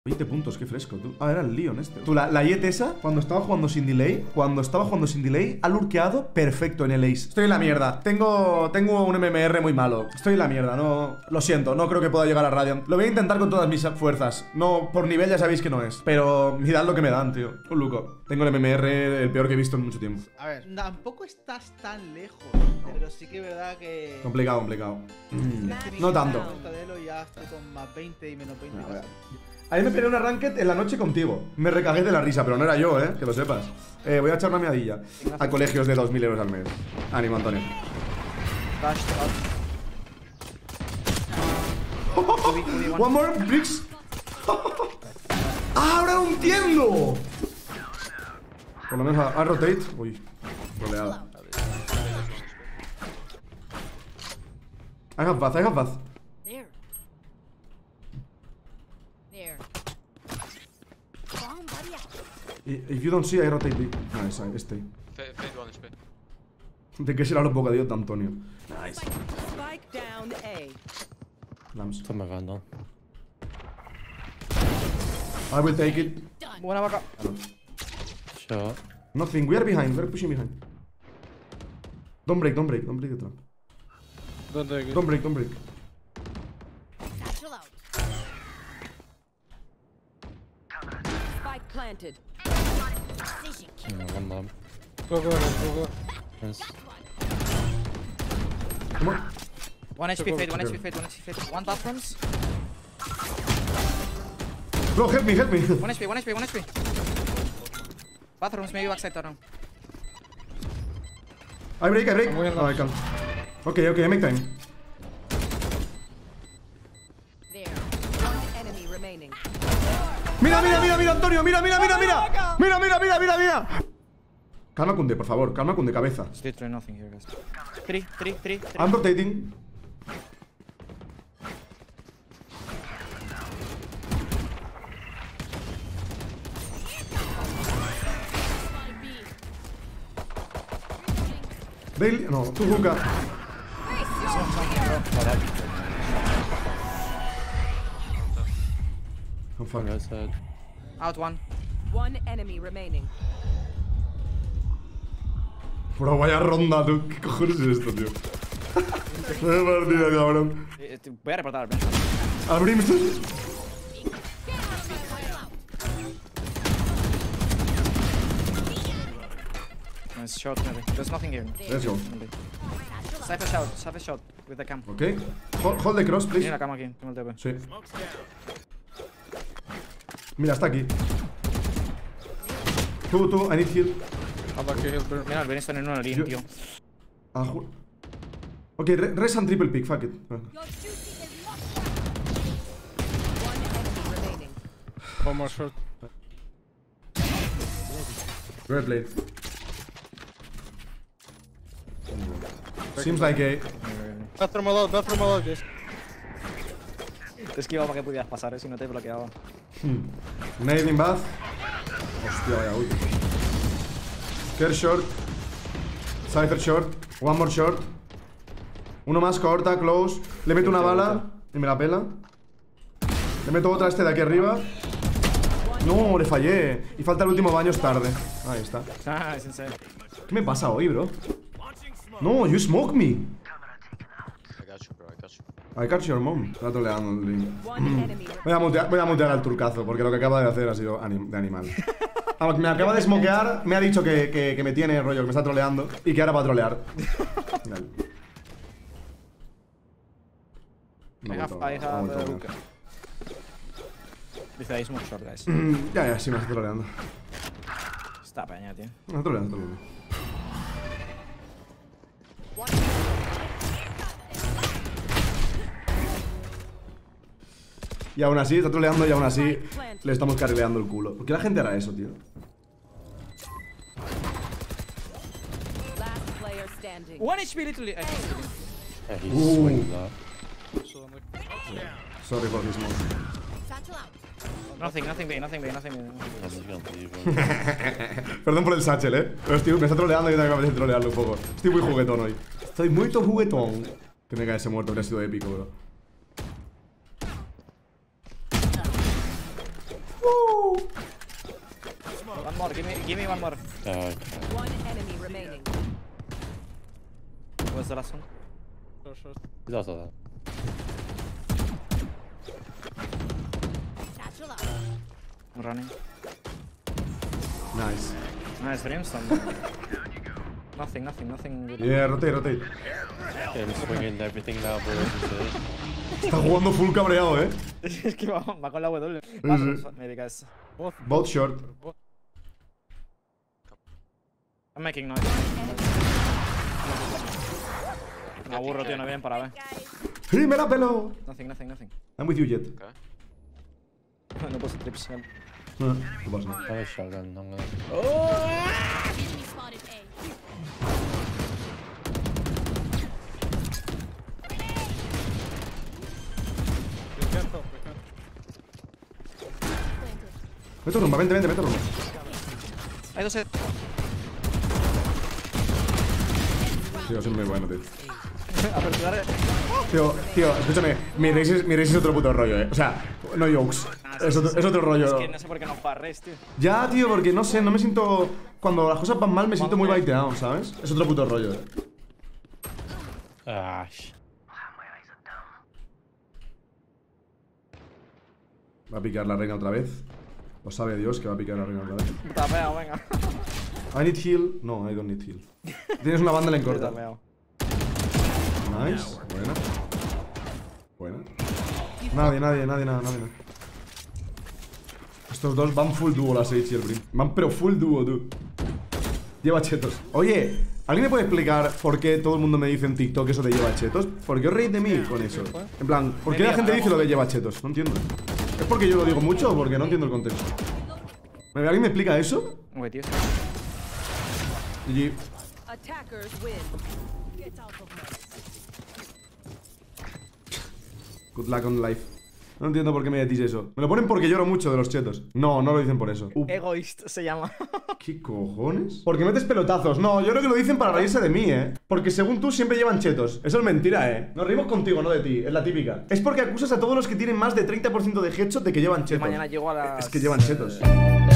20 puntos, qué fresco, tú. Ah, era el Leon este. Tú, la Jet esa, cuando estaba jugando sin delay, ha lurkeado perfecto en el Ace. Estoy en la mierda. Tengo un MMR muy malo. Estoy en la mierda, no. Lo siento, no creo que pueda llegar a Radiant. Lo voy a intentar con todas mis fuerzas. No, por nivel ya sabéis que no es. Pero mirad lo que me dan, tío. Un luco. Tengo el MMR el peor que he visto en mucho tiempo. A ver, tampoco estás tan lejos, pero sí que es verdad que... Complicado. No tanto. Y ya estoy con más 20 y menos 20. Ahí me peleé una ranked en la noche contigo. Me recagué de la risa, pero no era yo, que lo sepas. Voy a echar una meadilla a colegios de 2000 euros al mes. Ánimo, Antonio. One more, bricks. ¡Ahora lo entiendo! Por lo menos a rotate. Uy, roleada. I have bath. If you don't see, I rotate B. Nice, stay. Fade 1 HP. ¿De qué será los bocadillos de Antonio? Nice. Spike down A. Lams. Toma Vandal. I will take it. Buena vaca. Shot. Nothing. We are behind. We are pushing behind. Don't break the trap. Don't take it. Don't break. Spike planted. One bomb. Go. Nice. Come on. 1 HP fade, 1 HP fade. 1 bathrooms. Bro, help me. 1 HP. Bathrooms, maybe backside turn. I break. No, I can't. Okay, I make time. There. One enemy remaining. Mira, Antonio. Mira. Calma, Kunde, por favor. Calma, Kunde, cabeza. It's literally nothing here, guys. 3. I'm rotating. Bailey, no, tú hookah. I'm fuck. Right side. Out 1. One enemy remaining. Bro, vaya ronda, tú. ¿Qué cojones es esto, tío? Vaya partida, cabrón. Voy a reportar, ven. Al Brimstone. Nice shot, maybe. There's nothing here. Let's go. Cypher shot with the cam. Ok. Hold the cross, please. Tiene la cama aquí, tengo el TP. Sí. Mira, está aquí. Tú, I need heal. Mira, el Ben está en una línea, tío. Ok, res and triple pick, fuck it. One enemy remaining. One more short. Great play. Seems like a... Bathroom allowed, guys. Te esquivaba para que pudieras pasar, si no te bloqueaba. Nade in bath. Hostia, vaya ulti. Care short. Cypher short. One more short. Uno más, corta, close. Le meto una bala y me la pela. Le meto otra a este de aquí arriba. No, le fallé. Y falta el último baño, es tarde. Ahí está. Ah, es en serio. ¿Qué me pasa hoy, bro? No, you smoke me. I got you, bro. I catch your mom. Está troleando el link. One enemy Voy a mutear al turcazo, porque lo que acaba de hacer ha sido de animal. Vamos, me acaba de smokear, me ha dicho que me tiene rollo, que me está troleando y que ahora va a trolear. I have hookah. Dice ahí smoke short, guys. Ya, sí me está troleando. Está peña, tío. Me está troleando. Y aún así, está troleando y aún así le estamos carrileando el culo. ¿Por qué la gente hará eso, tío? last player standing. 1 HP literally. Yeah, he's swinging that. Sorry for this one. Nothing B. I'm just gonna leave. Perdón por el satchel, pero estoy, me está troleando y yo también me apetece trolearlo un poco. Estoy muy juguetón hoy. Estoy muy juguetón. Que me cae muerto, habría sido épico, bro. One more, give me one more. Okay. One enemy remaining. Where's the last one? He's also there. I'm running. Nice. Nice brimstone. Nothing good. Yeah, rotate. Okay, I'm swinging everything now, bro. Está jugando full cabreado, Es que va con la W. sí. Maybe guys. Both short. I'm making noise. Me aburro, tío, no vienen para ver. ¡Sí, me la pelo! Nothing. I'm with you, Jet. Okay. No puse trips. No pasa nada. I have a shotgun. I'm gonna. Enemy spotted A. Vete rumba, vente rumba. Hay dos. Tío, soy muy bueno, tío. Aperturar. Tío, escúchame. Mi race es otro puto rollo, O sea, no jokes. Es otro rollo. Es que no sé por qué no parres, tío. Ya, tío, porque no sé, no me siento... Cuando las cosas van mal me siento muy baiteado, ¿sabes? Es otro puto rollo, Ah, sh. Va a picar la reina otra vez. Lo sabe Dios que va a picar la reina otra vez. Tapeo, venga. I need heal. No, I don't need heal. Tienes una banda en corta. Tapeo. Nice. Buena. Nadie. Estos dos van full dúo, la Sage y el Brim. Van pero full dúo, tú. Lleva chetos. Oye, ¿alguien me puede explicar por qué todo el mundo me dice en TikTok eso de lleva chetos? ¿Por qué os reís de mí con eso? En plan, ¿por qué la gente dice lo de lleva chetos? No entiendo. ¿Es porque yo lo digo mucho o porque no entiendo el contexto? ¿Alguien me explica eso? Güey, tío. GG. Attackers win. Get out of my Good luck on life. No entiendo por qué me decís eso. Me lo ponen porque lloro mucho de los chetos. No, no lo dicen por eso. Egoist se llama. ¿Qué cojones? Porque metes pelotazos. No, yo creo que lo dicen para reírse de mí, Porque según tú siempre llevan chetos. Eso es mentira, Nos reímos contigo, no de ti. Es la típica. Es porque acusas a todos los que tienen más de 30% de headshot de que llevan chetos. Mañana llego a las... Es que llevan chetos.